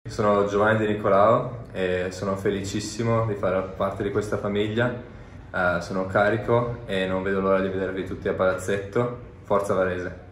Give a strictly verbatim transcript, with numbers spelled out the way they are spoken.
Sono Giovanni De Nicolao e sono felicissimo di fare parte di questa famiglia, uh, sono carico e non vedo l'ora di vedervi tutti a palazzetto. Forza Varese!